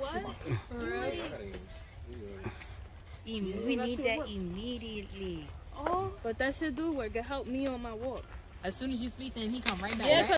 What? For real? We need that immediately. Oh, but that should do work. It helped me on my walks. As soon as you speak to him, he come right back. Yeah, right?